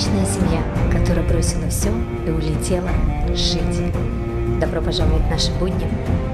обычная семья, которая бросила все и улетела жить. Добро пожаловать в наши будни.